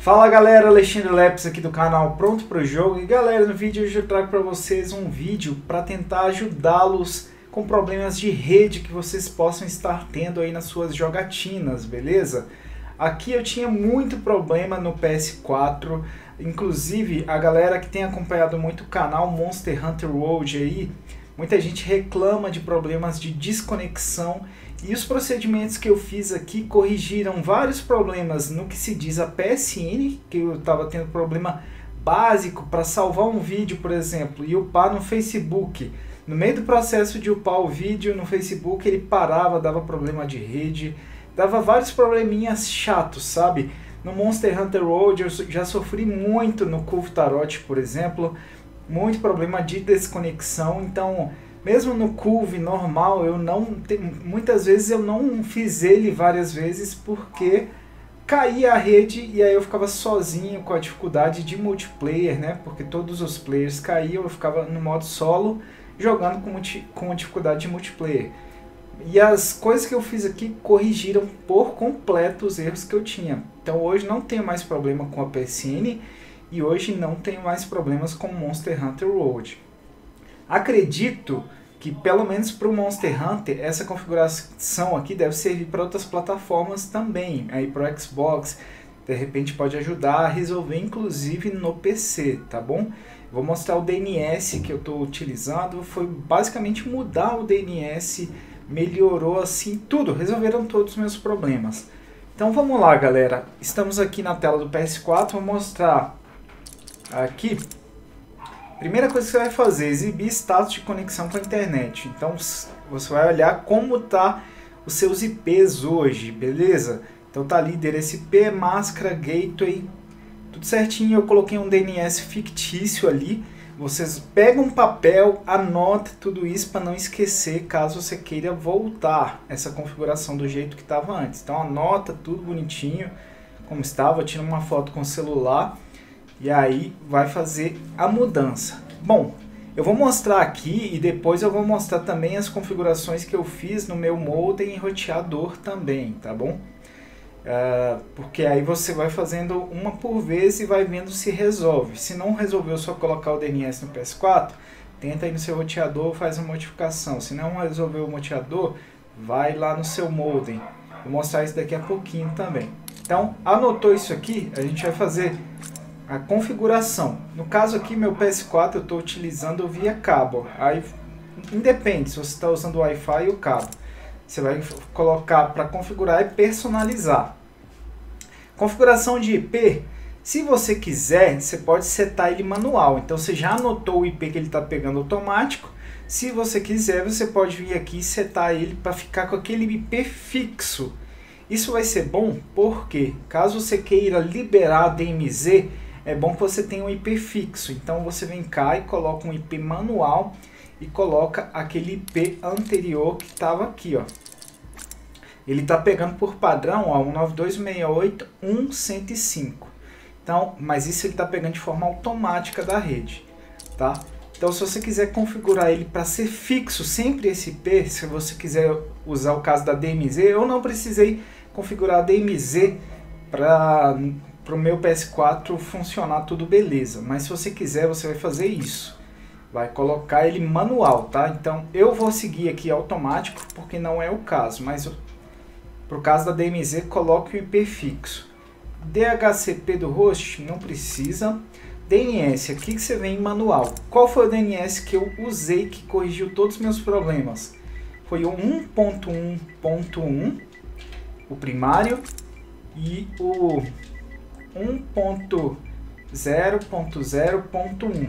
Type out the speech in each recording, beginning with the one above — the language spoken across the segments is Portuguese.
Fala galera, Alexandre Lepes aqui do canal Pronto Pro Jogo. E galera, no vídeo hoje eu trago para vocês um vídeo para tentar ajudá-los com problemas de rede que vocês possam estar tendo aí nas suas jogatinas, beleza? Aqui eu tinha muito problema no PS4, inclusive a galera que tem acompanhado muito o canal Monster Hunter World aí, muita gente reclama de problemas de desconexão. E os procedimentos que eu fiz aqui corrigiram vários problemas no que se diz a PSN, que eu estava tendo problema básico para salvar um vídeo, por exemplo, e upar no Facebook. No meio do processo de upar o vídeo no Facebook, ele parava, dava problema de rede, dava vários probleminhas chatos, sabe? No Monster Hunter World eu já sofri muito no Curve Tarot, por exemplo, muito problema de desconexão, então... Mesmo no Curve normal, muitas vezes eu não fiz ele várias vezes porque caía a rede e aí eu ficava sozinho com a dificuldade de multiplayer, né? Porque todos os players caíam, eu ficava no modo solo jogando com dificuldade de multiplayer. E as coisas que eu fiz aqui corrigiram por completo os erros que eu tinha. Então hoje não tenho mais problema com a PSN e hoje não tenho mais problemas com Monster Hunter World. Acredito que pelo menos para o Monster Hunter essa configuração aqui deve servir para outras plataformas também, aí para o Xbox, de repente pode ajudar a resolver inclusive no PC, tá bom? Vou mostrar o DNS que eu estou utilizando, foi basicamente mudar o DNS, melhorou assim tudo, resolveram todos os meus problemas. Então vamos lá galera, estamos aqui na tela do PS4, vou mostrar aqui. Primeira coisa que você vai fazer, exibir status de conexão com a internet. Então você vai olhar como tá os seus IPs hoje, beleza? Então tá ali endereço IP, máscara, gateway, tudo certinho. Eu coloquei um DNS fictício ali. Vocês pegam um papel, anota tudo isso para não esquecer caso você queira voltar essa configuração do jeito que estava antes. Então anota tudo bonitinho como estava, tira uma foto com o celular. E aí vai fazer a mudança. Bom, eu vou mostrar aqui e depois eu vou mostrar também as configurações que eu fiz no meu modem e roteador também, tá bom? Porque aí você vai fazendo uma por vez e vai vendo se resolve. Se não resolveu só colocar o DNS no PS4, tenta aí no seu roteador, faz uma modificação. Se não resolveu o roteador, vai lá no seu modem. Vou mostrar isso daqui a pouquinho também. Então, anotou isso aqui, a gente vai fazer a configuração. No caso aqui, meu PS4 eu estou utilizando via cabo. Aí independe se você está usando o Wi-Fi ou cabo. Você vai colocar para configurar e personalizar. Configuração de IP. Se você quiser, você pode setar ele manual. Então você já anotou o IP que ele está pegando automático. Se você quiser, você pode vir aqui e setar ele para ficar com aquele IP fixo. Isso vai ser bom porque caso você queira liberar a DMZ, é bom que você tenha um IP fixo. Então você vem cá e coloca um IP manual e coloca aquele IP anterior que estava aqui, ó. Ele está pegando por padrão, ó, 192.168.1.105. Então, mas isso ele está pegando de forma automática da rede, tá? Então se você quiser configurar ele para ser fixo, sempre esse IP, se você quiser usar o caso da DMZ, eu não precisei configurar a DMZ para o meu PS4 funcionar tudo beleza, mas se você quiser você vai fazer isso, vai colocar ele manual, tá? Então eu vou seguir aqui automático porque não é o caso, mas para o caso da DMZ coloque o IP fixo. DHCP do host não precisa. DNS, aqui que você vem em manual. Qual foi o DNS que eu usei que corrigiu todos os meus problemas? Foi o 1.1.1, o primário, e o 1.0.0.1.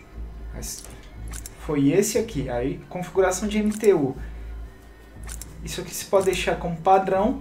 Foi esse aqui. Aí configuração de MTU. Isso aqui você pode deixar como padrão.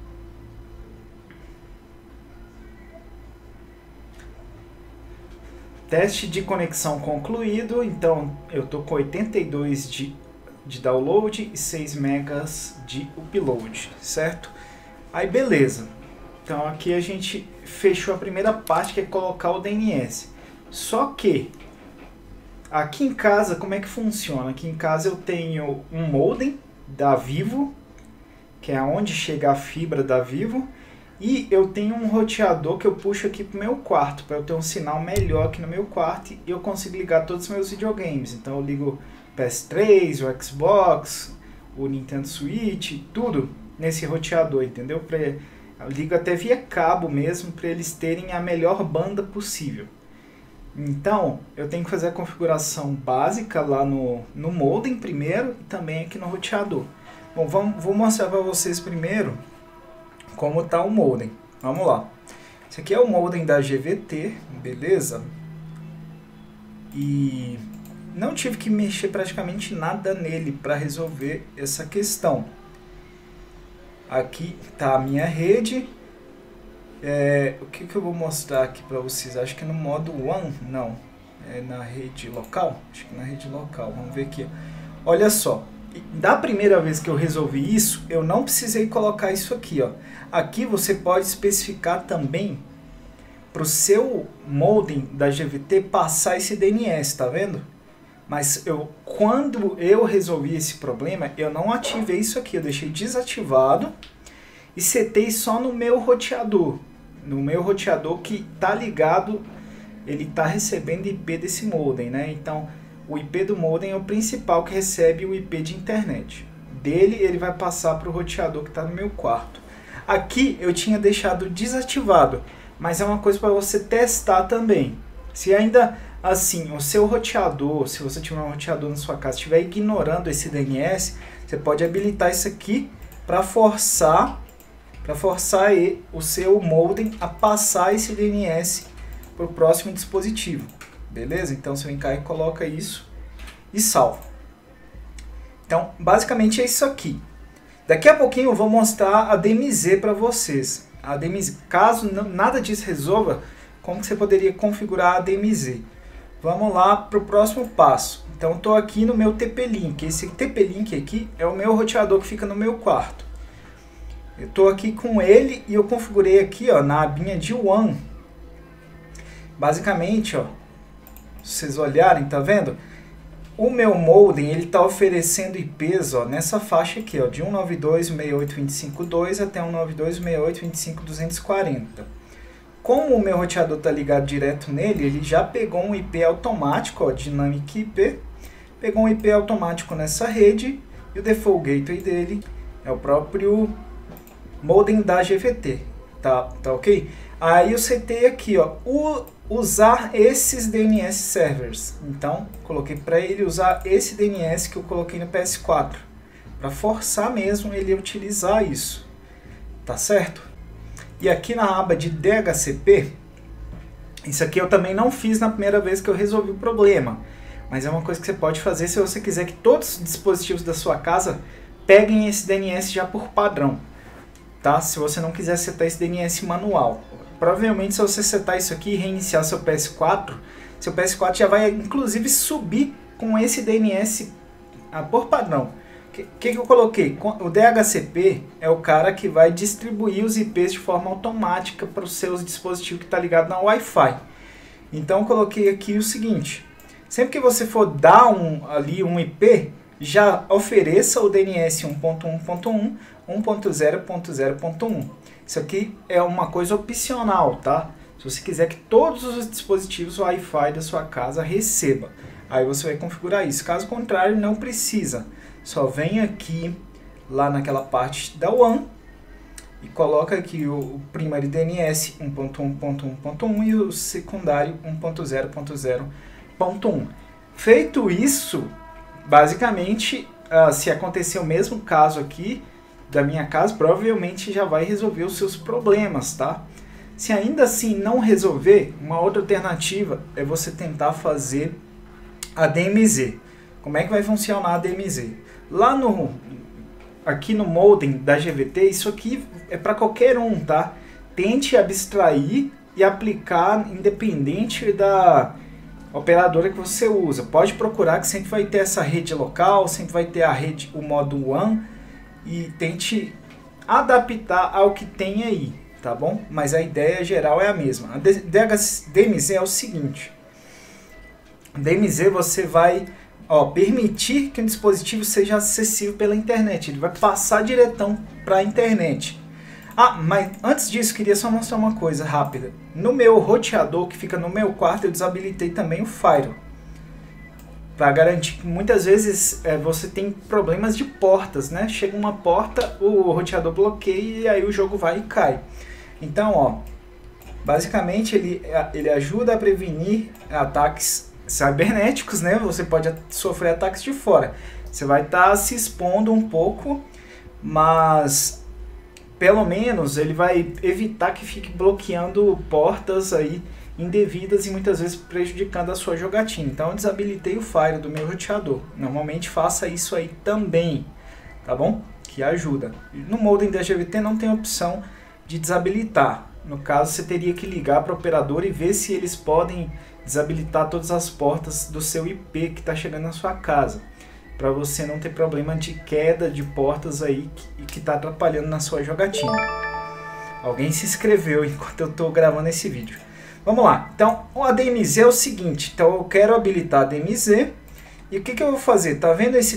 Teste de conexão concluído. Então eu tô com 82 de download e 6 megas de upload, certo? Aí beleza. Então aqui a gente fechou a primeira parte, que é colocar o DNS. Só que aqui em casa, como é que funciona? Aqui em casa eu tenho um modem da Vivo, que é onde chega a fibra da Vivo, E eu tenho um roteador que eu puxo aqui pro meu quarto, para eu ter um sinal melhor aqui no meu quarto e eu consigo ligar todos os meus videogames. Então eu ligo o PS3, o Xbox, o Nintendo Switch, tudo nesse roteador, entendeu? Eu ligo até via cabo mesmo, para eles terem a melhor banda possível. Então, eu tenho que fazer a configuração básica lá no modem primeiro e também aqui no roteador. Bom, vou mostrar para vocês primeiro como está o modem. Vamos lá. Esse aqui é o modem da GVT, beleza? E não tive que mexer praticamente nada nele para resolver essa questão. Aqui está a minha rede. O que eu vou mostrar aqui para vocês? Acho que no modo WAN, não. É na rede local? Acho que na rede local. Vamos ver aqui. Olha só. Da primeira vez que eu resolvi isso, eu não precisei colocar isso aqui, ó. Aqui você pode especificar também para o seu modem da GVT passar esse DNS, tá vendo? Mas quando eu resolvi esse problema, eu não ativei isso aqui, eu deixei desativado e setei só no meu roteador. No meu roteador que está ligado, ele está recebendo IP desse modem, né? Então, o IP do modem é o principal que recebe o IP de internet. Dele, ele vai passar para o roteador que está no meu quarto. Aqui, eu tinha deixado desativado, mas é uma coisa para você testar também. Se ainda assim, o seu roteador, se você tiver um roteador na sua casa, estiver ignorando esse DNS, você pode habilitar isso aqui para forçar o seu modem a passar esse DNS para o próximo dispositivo. Beleza? Então você vem cá e coloca isso e salva. Então, basicamente é isso aqui. Daqui a pouquinho eu vou mostrar a DMZ para vocês. A DMZ, caso nada disso resolva, como que você poderia configurar a DMZ? Vamos lá para o próximo passo. Então, estou aqui no meu TP-Link. Esse TP-Link aqui é o meu roteador que fica no meu quarto. Eu estou aqui com ele e eu configurei aqui, ó, na abinha de WAN. Basicamente, ó, se vocês olharem, tá vendo? O meu modem, ele está oferecendo IPs, ó, nessa faixa aqui, ó, de 192.168.25.2 até 192.168.25.240. Como o meu roteador está ligado direto nele, ele já pegou um IP automático, ó, Dynamic IP, pegou um IP automático nessa rede e o default gateway dele é o próprio modem da GVT, tá ok? Aí eu setei aqui, ó, usar esses DNS servers. Então, coloquei para ele usar esse DNS que eu coloquei no PS4, para forçar mesmo ele a utilizar isso, tá certo? E aqui na aba de DHCP, isso aqui eu também não fiz na primeira vez que eu resolvi o problema, mas é uma coisa que você pode fazer se você quiser que todos os dispositivos da sua casa peguem esse DNS já por padrão, tá? Se você não quiser setar esse DNS manual. Provavelmente se você setar isso aqui e reiniciar seu PS4 já vai inclusive subir com esse DNS por padrão. O que eu coloquei? O DHCP é o cara que vai distribuir os IPs de forma automática para os seus dispositivos que está ligado na Wi-Fi. Então eu coloquei aqui o seguinte, sempre que você for dar um IP, já ofereça o DNS 1.1.1, 1.0.0.1. Isso aqui é uma coisa opcional, tá? Se você quiser que todos os dispositivos Wi-Fi da sua casa recebam, aí você vai configurar isso. Caso contrário, não precisa. Só vem aqui, lá naquela parte da WAN, e coloca aqui o primário DNS 1.1.1.1 e o secundário 1.0.0.1. Feito isso, basicamente, se acontecer o mesmo caso aqui da minha casa, provavelmente já vai resolver os seus problemas, tá? Se ainda assim não resolver, uma outra alternativa é você tentar fazer a DMZ. Como é que vai funcionar a DMZ? Lá aqui no modem da GVT, isso aqui é para qualquer um, tá? Tente abstrair e aplicar independente da operadora que você usa. Pode procurar que sempre vai ter essa rede local, sempre vai ter o modo WAN, e tente adaptar ao que tem aí, tá bom? Mas a ideia geral é a mesma. A DMZ é o seguinte: DMZ você vai permitir que um dispositivo seja acessível pela internet. Ele vai passar diretão para a internet. Ah, mas antes disso, queria só mostrar uma coisa rápida. No meu roteador, que fica no meu quarto, eu desabilitei também o Firewall. Para garantir que muitas vezes você tem problemas de portas, né? Chega uma porta, o roteador bloqueia e aí o jogo vai e cai. Então, ó, basicamente ele ajuda a prevenir ataques cibernéticos, né? Você pode sofrer ataques de fora. Você vai estar se expondo um pouco, mas pelo menos ele vai evitar que fique bloqueando portas aí indevidas e muitas vezes prejudicando a sua jogatina. Então eu desabilitei o Fire do meu roteador. Normalmente faça isso aí também, tá bom? Que ajuda. No modem da GVT não tem opção de desabilitar. No caso, você teria que ligar para o operador e ver se eles podem desabilitar todas as portas do seu IP que está chegando na sua casa, para você não ter problema de queda de portas aí que está atrapalhando na sua jogatina. Alguém se inscreveu enquanto eu estou gravando esse vídeo. Vamos lá, então o ADMZ é o seguinte, então eu quero habilitar ADMZ e o que eu vou fazer? Tá vendo esse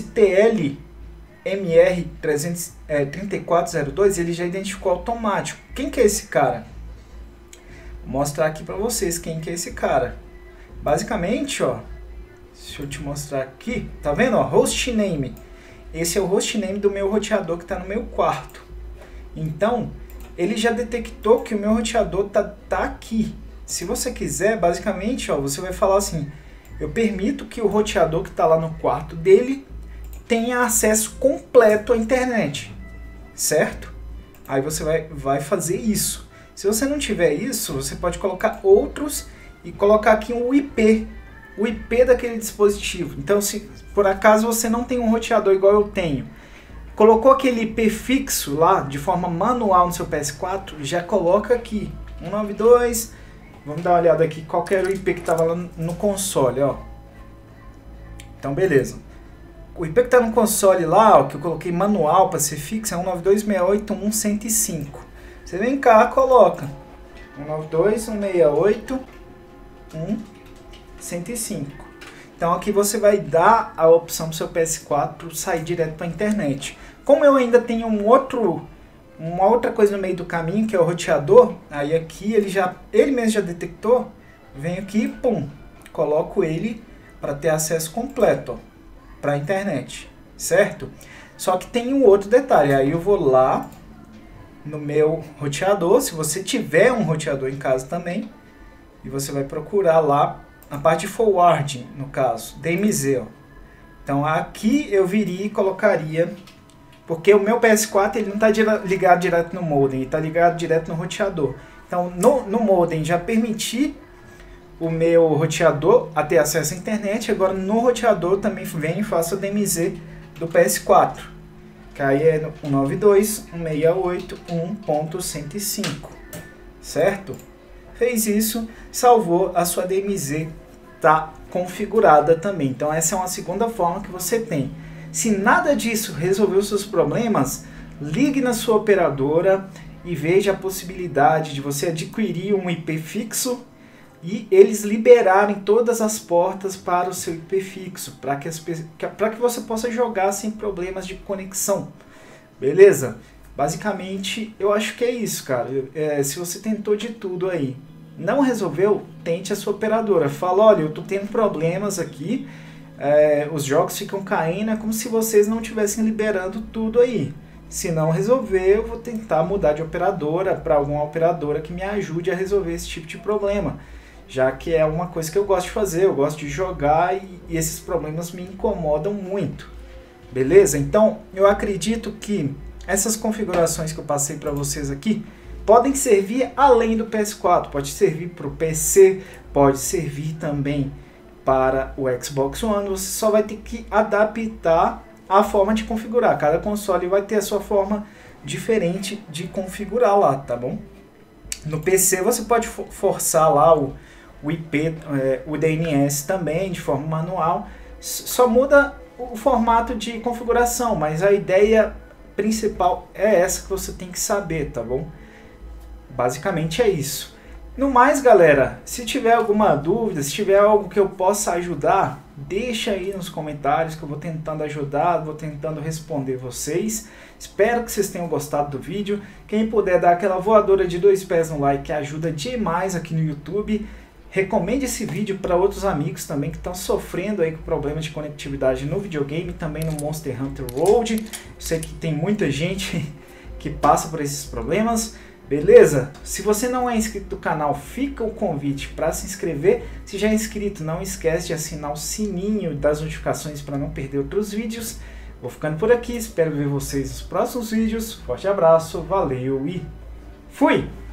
TLMR3402? Ele já identificou automático. Quem que é esse cara? Vou mostrar aqui para vocês quem que é esse cara. Basicamente, ó, deixa eu te mostrar aqui, tá vendo? Ó, hostname. Esse é o hostname do meu roteador que está no meu quarto. Então, ele já detectou que o meu roteador tá aqui. Se você quiser, basicamente, ó, você vai falar assim: eu permito que o roteador que está lá no quarto dele tenha acesso completo à internet, certo? Aí você vai fazer isso. Se você não tiver isso, você pode colocar outros e colocar aqui o IP daquele dispositivo. Então, se por acaso você não tem um roteador igual eu tenho, colocou aquele IP fixo lá de forma manual no seu PS4, já coloca aqui 192. Vamos dar uma olhada aqui qual que era o IP que estava lá no console, ó. Então, beleza. O IP que está no console lá, ó, que eu coloquei manual para ser fixo, é 192.168.1.105. Você vem cá, coloca 192.168.1.105. Então aqui você vai dar a opção para o seu PS4 sair direto para a internet. Como eu ainda tenho uma outra coisa no meio do caminho, que é o roteador, aí aqui ele mesmo já detectou, venho aqui e pum, coloco ele para ter acesso completo para a internet, certo? Só que tem um outro detalhe, aí eu vou lá no meu roteador, se você tiver um roteador em casa também, e você vai procurar lá a parte de forwarding, no caso, DMZ, ó. Então aqui eu viria e colocaria, porque o meu PS4 ele não está ligado direto no modem, ele está ligado direto no roteador. Então no modem já permiti o meu roteador a ter acesso à internet, agora no roteador também vem e faço o DMZ do PS4, que aí é 192.168.1.105, certo? Fez isso, salvou, a sua DMZ está configurada também. Então essa é uma segunda forma que você tem. Se nada disso resolveu seus problemas, ligue na sua operadora e veja a possibilidade de você adquirir um IP fixo e eles liberarem todas as portas para o seu IP fixo, para que você possa jogar sem problemas de conexão. Beleza? Basicamente, eu acho que é isso, cara. Se você tentou de tudo aí, não resolveu, tente a sua operadora. Fala, olha, eu tô tendo problemas aqui, os jogos ficam caindo, é como se vocês não estivessem liberando tudo aí. Se não resolver, eu vou tentar mudar de operadora para alguma operadora que me ajude a resolver esse tipo de problema, já que é uma coisa que eu gosto de fazer, eu gosto de jogar e esses problemas me incomodam muito. Beleza? Então, eu acredito que essas configurações que eu passei para vocês aqui podem servir além do PS4, pode servir para o PC, pode servir também para o Xbox One. Você só vai ter que adaptar a forma de configurar. Cada console vai ter a sua forma diferente de configurar lá, tá bom? No PC você pode forçar lá o IP, o DNS também de forma manual. Só muda o formato de configuração, mas a ideia principal é essa que você tem que saber, tá bom? Basicamente é isso. No mais, galera, se tiver alguma dúvida, se tiver algo que eu possa ajudar, deixa aí nos comentários que eu vou tentando ajudar, vou tentando responder vocês. Espero que vocês tenham gostado do vídeo. Quem puder dar aquela voadora de 2 pés no like, que ajuda demais aqui no YouTube. Recomende esse vídeo para outros amigos também que estão sofrendo aí com problemas de conectividade no videogame, também no Monster Hunter World. Eu sei que tem muita gente que passa por esses problemas. Beleza? Se você não é inscrito no canal, fica o convite para se inscrever. Se já é inscrito, não esquece de assinar o sininho das notificações para não perder outros vídeos. Vou ficando por aqui, espero ver vocês nos próximos vídeos. Forte abraço, valeu e fui!